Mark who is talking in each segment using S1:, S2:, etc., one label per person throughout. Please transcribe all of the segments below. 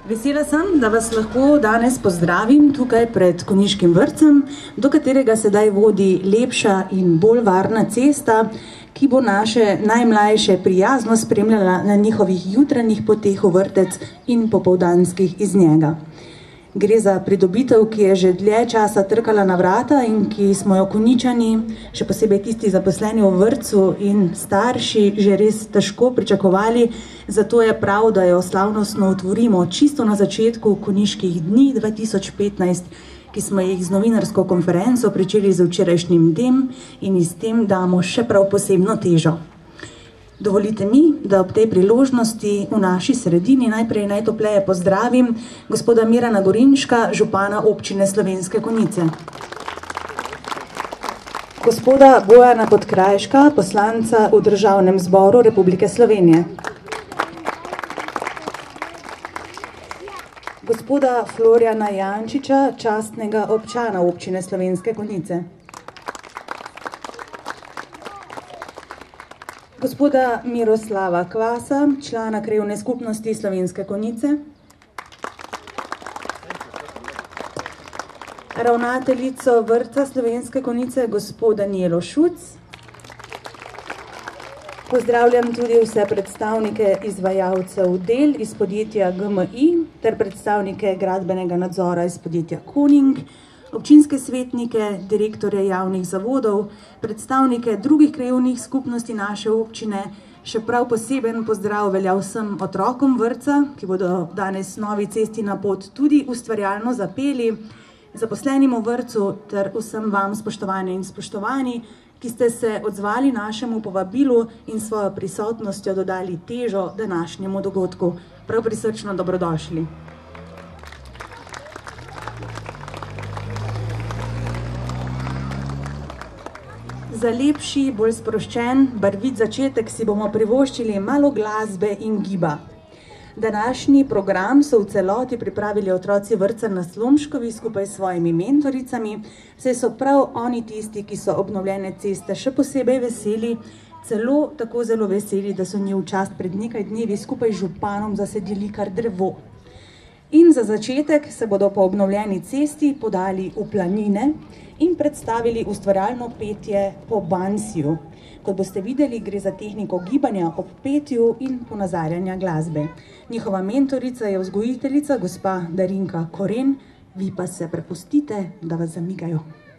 S1: Vesela sem, da vas lahko danes pozdravim tukaj pred Konjiškim vrtcem, do katerega sedaj vodi lepša in bolj varna cesta, ki bo naše najmlajše prijazno spremljala na njihovih jutranjih poteh v vrtec in popoldanskih iz njega. Gre za pridobitev, ki je že dlje časa trkala na vrata in ki smo jo Konjičani, še posebej tisti zaposleni v vrtcu in starši, že res težko pričakovali, zato je prav, da jo slavnostno otvorimo čisto na začetku Konjiških dni 2015, ki smo jih z novinarsko konferenco pričeli z včerajšnjim dnem in s tem damo še prav posebno težo. Dovolite mi, da ob tej priložnosti v naši sredini najprej najtopleje pozdravim gospoda Mirana Gorinška, župana občine Slovenske Konjice. Gospoda Bojana Podkrajška, poslanca v Državnem zboru Republike Slovenije. Gospoda Florjana Jančiča, častnega občana občine Slovenske Konjice. Gospoda Miroslava Kvasa, člana krajevne skupnosti Slovenske Konjice. Ravnateljico vrtca Slovenske Konjice, gospod Danijelo Šuc. Pozdravljam tudi vse predstavnike izvajalcev del iz podjetja GMI ter predstavnike gradbenega nadzora iz podjetja Koning, občinske svetnike, direktorje javnih zavodov, predstavnike drugih krajevnih skupnosti naše občine, še prav poseben pozdrav velja vsem otrokom vrtca, ki bodo danes novi cesti na pot tudi ustvarjalno zapeli, zaposlenim v vrtcu ter vsem vam, spoštovane in spoštovani, ki ste se odzvali našemu povabilu in svojo prisotnostjo dodali težo današnjemu dogodku. Prav prisrčno dobrodošli. Za lepši, bolj sproščen, barvit začetek si bomo privoščili malo glasbe in giba. Današnji program so v celoti pripravili otroci vrtca na Slomškovi skupaj s svojimi mentoricami, saj so prav oni tisti, ki so obnovljene ceste še posebej veseli, celo tako zelo veseli, da so njih v čast pred nekaj dnevi skupaj z županom zasedili kar drevo. In za začetek se bodo po obnovljeni cesti podali v planine in predstavili ustvarjalno petje po Bansiju. Kot boste videli, gre za tehniko gibanja ob petju in ponazarjanja glasbe. Njihova mentorica je vzgojiteljica, gospa Darinka Koren, vi pa se prepustite, da vas zamigajo.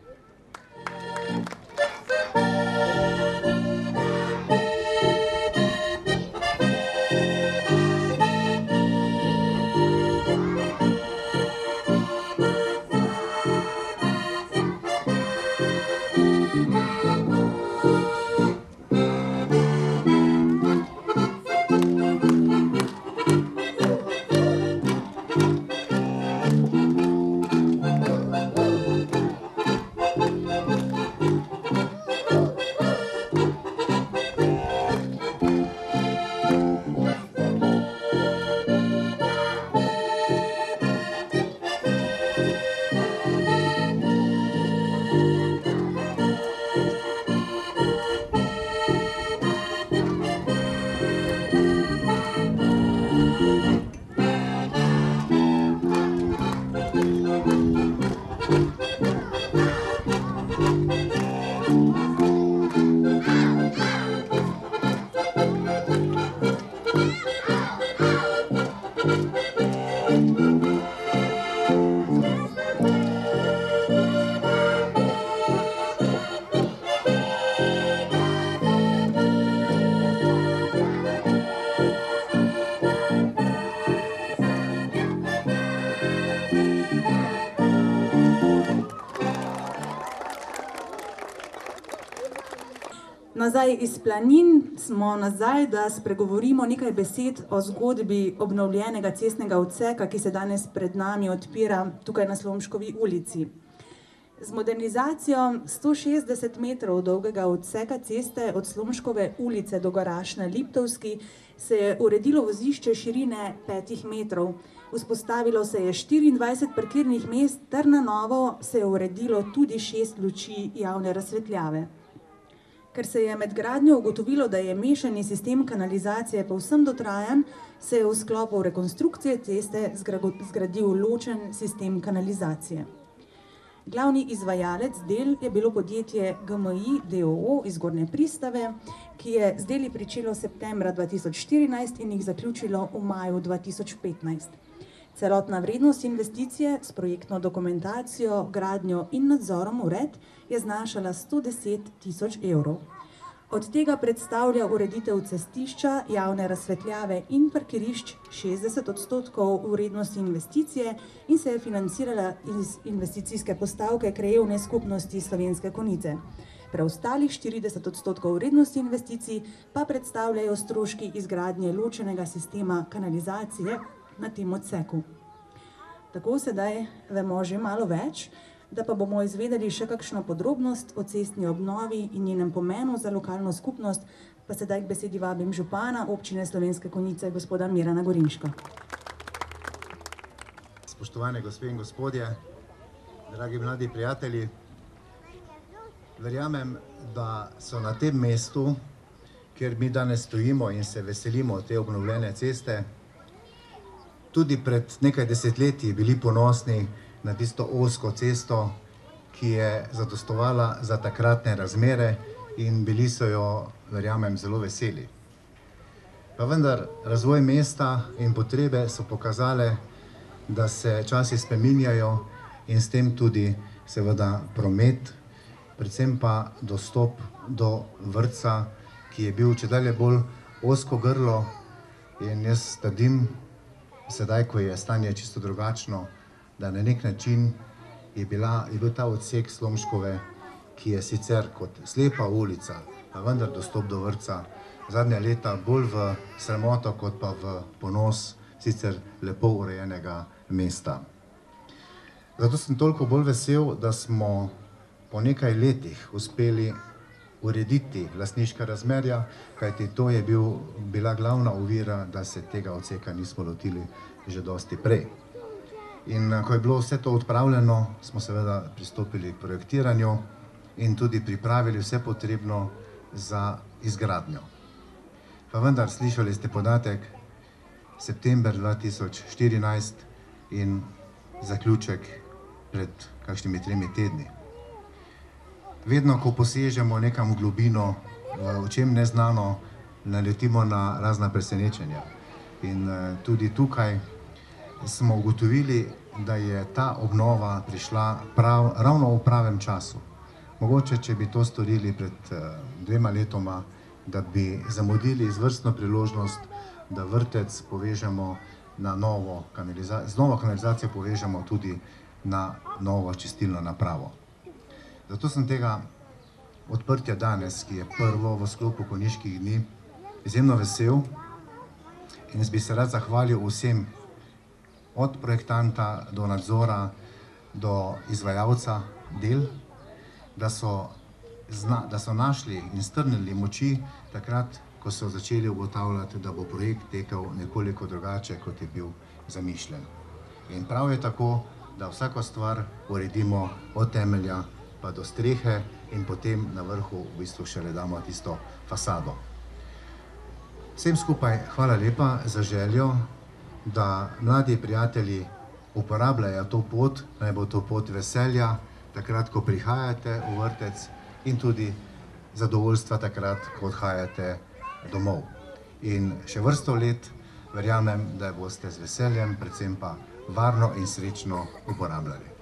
S1: Nazaj iz planin smo nazaj, da spregovorimo nekaj besed o zgodbi obnovljenega cestnega odseka, ki se danes pred nami odpira tukaj na Slomškovi ulici. Z modernizacijo 160 metrov dolgega odseka ceste od Slomškove ulice do garaž na Liptovski se je uredilo vozišče širine 5 metrov. Vzpostavilo se je 24 parkirnih mest ter na novo se je uredilo tudi 6 luči javne razsvetljave. Ker se je med gradnjo ugotovilo, da je mešani sistem kanalizacije povsem dotrajan, se je v sklopu rekonstrukcije ceste zgradil ločen sistem kanalizacije. Glavni izvajalec del je bilo podjetje GMI d.o.o. iz Gornje Pristave, ki je z deli pričelo septembra 2014 in jih zaključilo v maju 2015. Celotna vrednost investicije s projektno dokumentacijo, gradnjo in nadzorom ured je znašala 110.000 evrov. Od tega predstavlja ureditev cestišča, javne razsvetljave in parkirišč 60% vrednosti investicije in se je financirala iz investicijske postavke Krajevne skupnosti Slovenske Konjice. Preostalih 40% vrednosti investicij pa predstavljajo stroški izgradnje ločenega sistema kanalizacije na tem odseku. Tako sedaj vemo že malo več, da pa bomo izvedeli še kakšno podrobnost o cestni obnovi in njenem pomenu za lokalno skupnost, pa sedaj k besedi vabim župana občine Slovenske Konjice, gospoda Mirana Gorinška.
S2: Spoštovane gospe in gospodje, dragi mladi prijatelji, verjamem, da so na tem mestu, kjer mi danes stojimo in se veselimo te obnovljene ceste, tudi pred nekaj desetletji bili ponosni na tisto ozko cesto, ki je zadostovala za takratne razmere in bili so jo, verjamem, zelo veseli. Pa vendar razvoj mesta in potrebe so pokazale, da se časi spreminjajo in s tem tudi seveda promet, predvsem pa dostop do vrtca, ki je bil čedalje bolj ozko grlo, in jaz trdim, sedaj, ko je stanje čisto drugačno, da na nek način je bil ta odsek Slomškove, ki je sicer kot slepa ulica, pa vendar dostop do vrtca, zadnja leta bolj v sramoto, kot pa v ponos sicer lepo urejenega mesta. Zato sem toliko bolj vesel, da smo po nekaj letih uspeli urediti lastniška razmerja, kajti to je bila glavna ovira, da se tega odseka nismo lotili že dosti prej. In ko je bilo vse to odpravljeno, smo seveda pristopili k projektiranju in tudi pripravili vse potrebno za izgradnjo. Pa vendar, slišali ste podatek, september 2014 in zaključek pred kakšnimi 3 tedni. Vedno, ko posežemo nekam v globino, v čem neznano, naletimo na razna presenečenja. In tudi tukaj smo ugotovili, da je ta obnova prišla ravno v pravem času. Mogoče, če bi to storili pred 2 letoma, da bi zamudili izvrstno priložnost, da vrtec povežemo na novo kanalizacijo, z novo kanalizacijo povežemo tudi na novo čistilno napravo. Zato sem tega odprtja danes, ki je prvo v sklopu Konjiških dni, izjemno vesel in jaz bi se rad zahvalil vsem, od projektanta do nadzora, do izvajalca del, da so našli in strnili moči takrat, ko so začeli ugotavljati, da bo projekt tekel nekoliko drugače, kot je bil zamišljen. In prav je tako, da vsako stvar uredimo od temelja pa do strehe in potem na vrhu v bistvu šele damo tisto fasado. Vsem skupaj hvala lepa za željo, da mladi prijatelji uporabljajo to pot, naj bo to pot veselja, takrat, ko prihajate v vrtec, in tudi zadovoljstva takrat, ko odhajate domov. In še vrsto let verjamem, da boste z veseljem, predvsem pa varno in srečno uporabljali.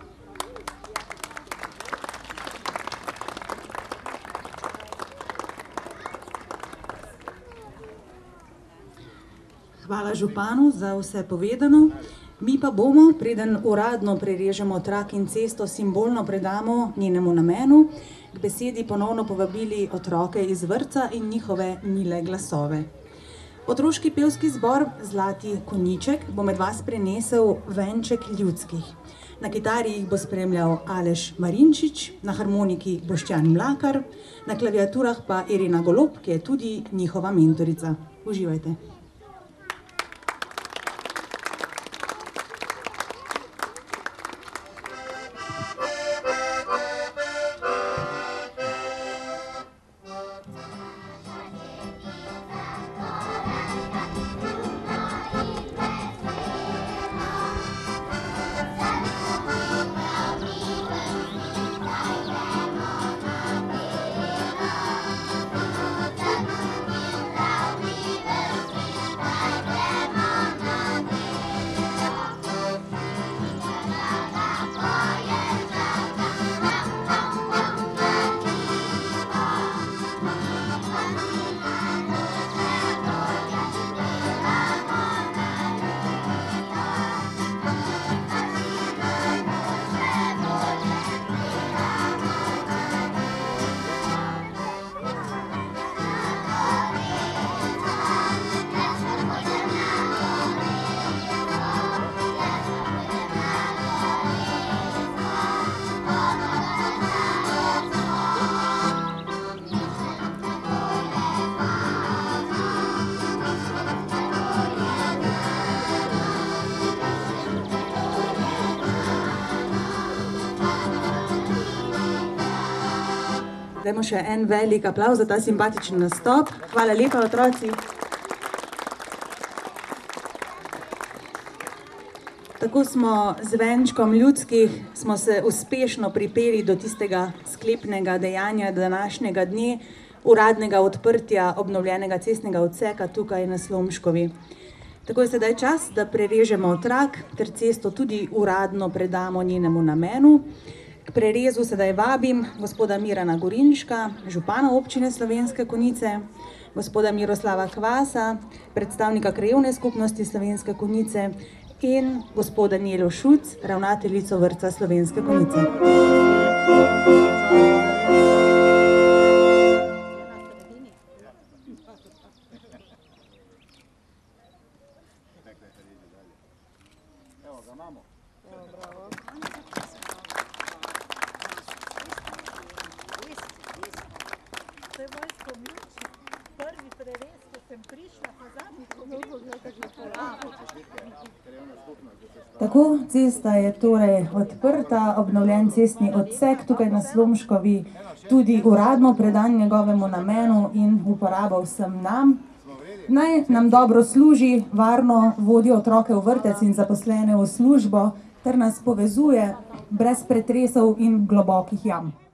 S1: Hvala županu za vse povedano. Mi pa bomo, preden uradno prerežemo trak in cesto, simbolno predamo njenemu namenu, k besedi ponovno povabili otroke iz vrtca in njihove mile glasove. Otroški pevski zbor Zlati konjiček bo med vas prenesel venček ljudskih. Na kitari jih bo spremljal Aleš Marinčič, na harmoniki Boštjan Mlakar, na klaviaturah pa Irena Golob, ki je tudi njihova mentorica. Uživajte. Dajmo še en velik aplavz za ta simpatičen nastop. Hvala lepa, otroci. Tako smo z venčkom ljudskih smo se uspešno pripeli do tistega sklepnega dejanja današnjega dne, uradnega odprtja obnovljenega cestnega odseka tukaj na Slomškovi. Tako je sedaj čas, da prerežemo trak ter cesto tudi uradno predamo njenemu namenu. K prerezu sedaj vabim gospoda Mirana Gorinška, župana občine Slovenske Konjice, gospoda Miroslava Kvasa, predstavnika krajevne skupnosti Slovenske Konjice in gospoda Nelo Šuc, ravnateljico vrtca Slovenske Konjice. Tako, cesta je torej odprta, obnovljen cestni odsek tukaj na Slomškovi, tudi uradno predan njegovemu namenu in uporabo vsem nam. Naj nam dobro služi, varno vodi otroke v vrtec in zaposlene v službo ter nas povezuje brez pretresov in globokih jam.